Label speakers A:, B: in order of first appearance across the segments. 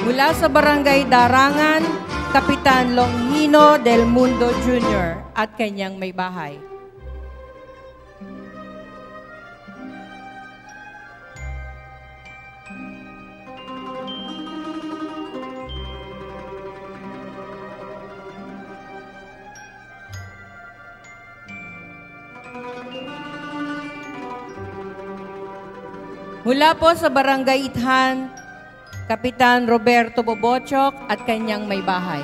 A: Mula sa Barangay Darangan, Kapitan Longhino del Mundo Jr. at kanyang may bahay. Mula po sa Barangay Ithan, Kapitan Roberto Bobochok at kanyang may bahay.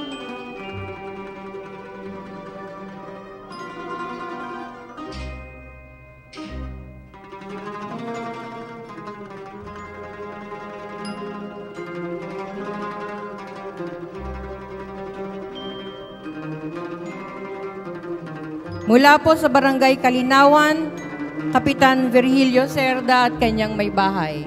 A: Mula po sa Barangay Kalinawan, Kapitan Virgilio Cerda at kanyang may bahay.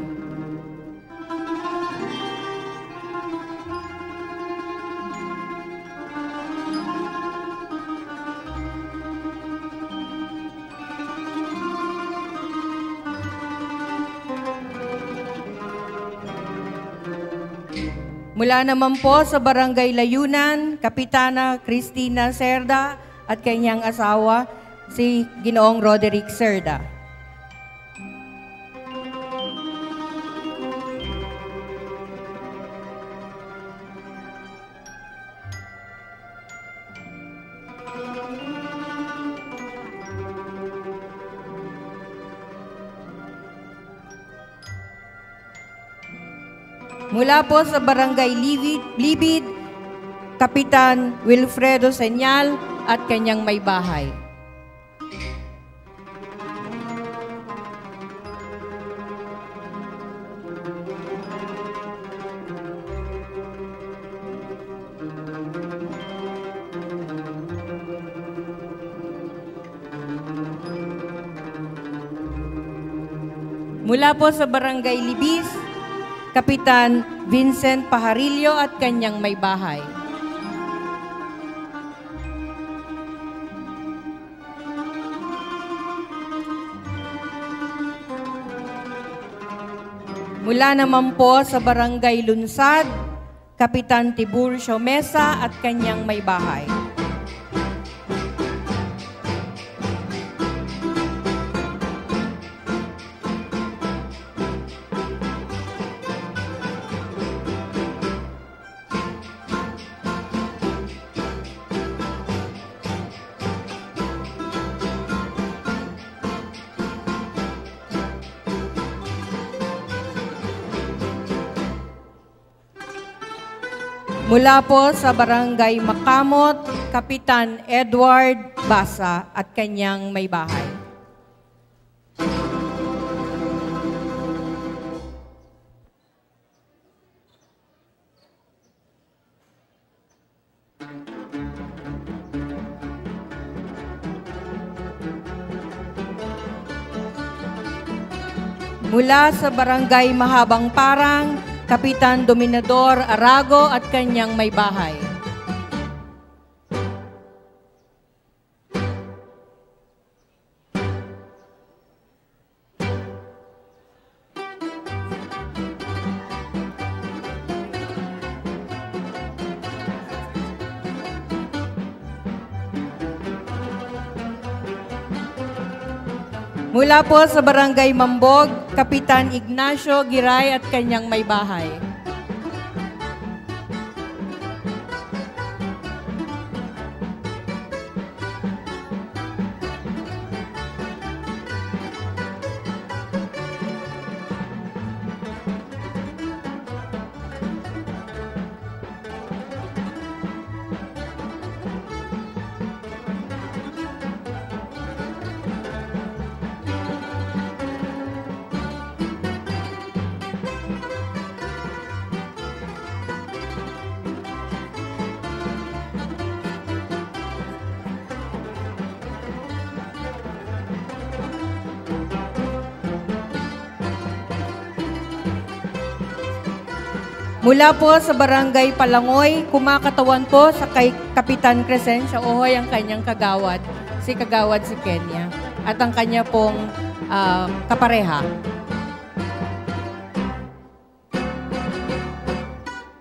A: Mula naman po sa Barangay Layunan, Kapitana Cristina Cerda at kanyang asawa, si Ginoong Roderick Cerda. Mula po sa Barangay Libid, Kapitan Wilfredo Senyal at kanyang may bahay. Mula po sa Barangay Libis, Kapitan Vincent Pajarillo at kanyang may bahay. Mula naman po sa Barangay Lunsad, Kapitan Tiburcio Mesa at kanyang may bahay. Mula po sa Barangay Makamot, Kapitan Edward Basa at kanyang may bahay. Mula sa Barangay Mahabang Parang, Kapitan Dominador Arago at kanyang may bahay. Mula po sa Barangay Mambog, Kapitan Ignacio Giray at kanyang may bahay. Mula po sa Barangay Palangoy, kumakatawan po sa kay Kapitan Crescencio Ohoy ang kanyang kagawad, si Kenya, at ang kanya pong kapareha.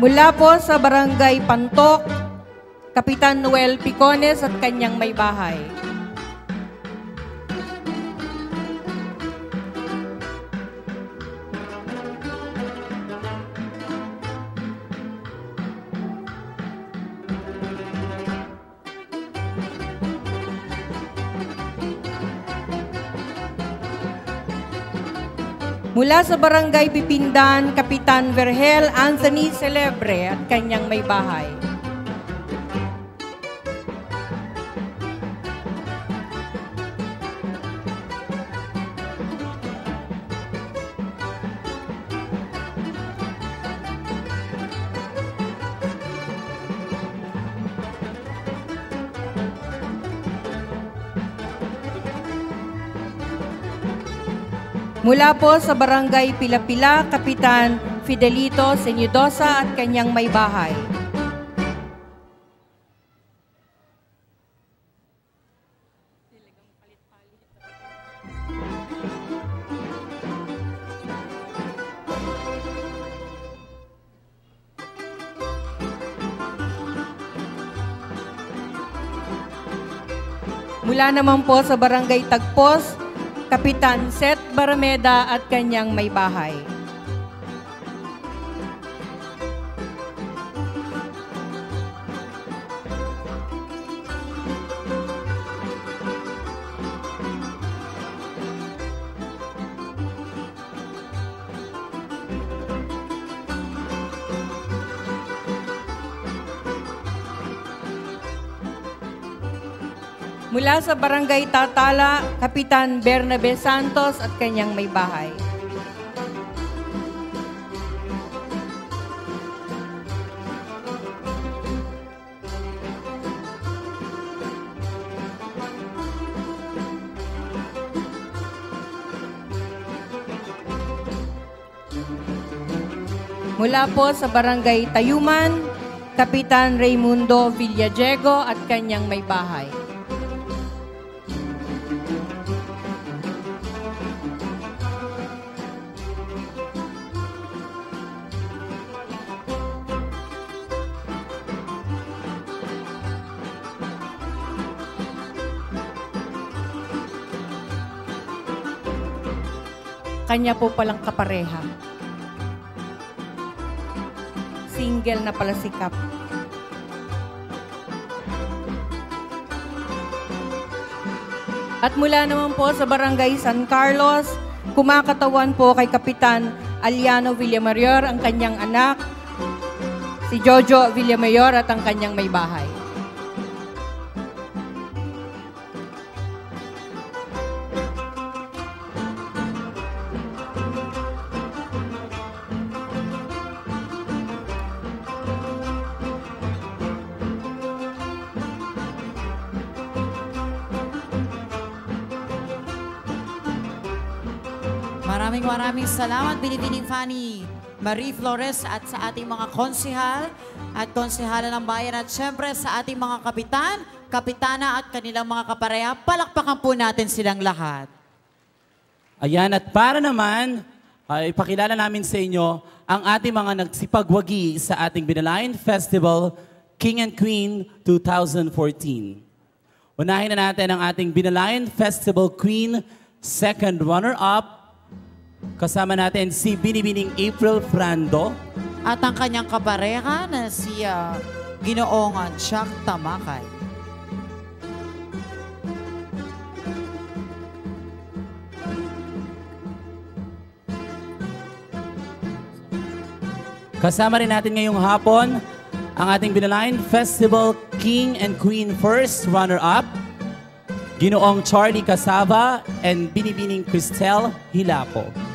A: Mula po sa Barangay Pantok, Kapitan Noel Picones at kanyang may bahay. Mula sa Barangay Pipindan, Kapitan Vergel Anthony Celebre at kanyang may bahay. Mula po sa Barangay Pilapila, Kapitan Fidelito Senyudosa at kanyang may bahay. Mula naman po sa Barangay Tagpos, Kapitan Seth Barameda at kanyang may bahay. Mula sa Barangay Tatala, Kapitan Bernabe Santos at kanyang may bahay. Mula po sa Barangay Tayuman, Kapitan Raimundo Villadiego at kanyang may bahay. Kanya po palang kapareha. Single na pala si Kap. At mula naman po sa Barangay San Carlos, kumakatawan po kay Kapitan Aliano Villamayor ang kanyang anak, si Jojo Villamayor at ang kanyang may bahay.
B: Maraming salamat, Binibining Fanny Marie Flores at sa ating mga konsehal at konsehala ng bayan at syempre sa ating mga kapitan, kapitana at kanilang mga kapareha. Palakpakan po natin silang lahat.
C: Ayan, at para naman, ipakilala namin sa inyo ang ating mga nagsipagwagi sa ating Binalayan Festival King and Queen 2014. Unahin na natin ang ating Binalayan Festival Queen second runner-up. Kasama natin si Binibining April Frando.
B: At ang kanyang kapareha na si Ginoong Chuck Tamakay.
C: Kasama rin natin ngayong hapon ang ating Binalayan Festival King and Queen first runner-up, Ginoong Charlie Casava and Binibining Cristel Hilapo.